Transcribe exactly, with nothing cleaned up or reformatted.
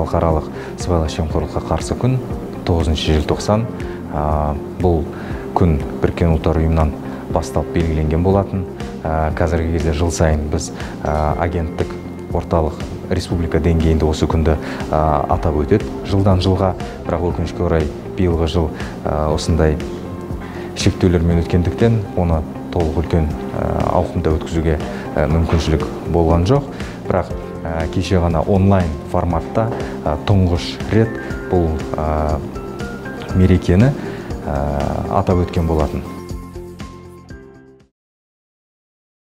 халықаралық сыбайлас жемқорлыққа қарсы күн тоғызыншы желтоқсан. Бұл күн Біріккен ұлттар ұйымынан басталып белгіленген болатын. Қазіргі кезде жыл сайын біз агенттік орталық республика деңгейінде осы күнді атап өтеді. Жылдан жылға, бірақ өкінішке орай биылғы жыл осындай шектеулермен өткендіктен оны толық үлкен ауқымда өткізуге мүмкіншілік болған жоқ. Бірақ кеше ғана онлайн форматта тұңғыш рет бұл мерекені атап өткен болатын.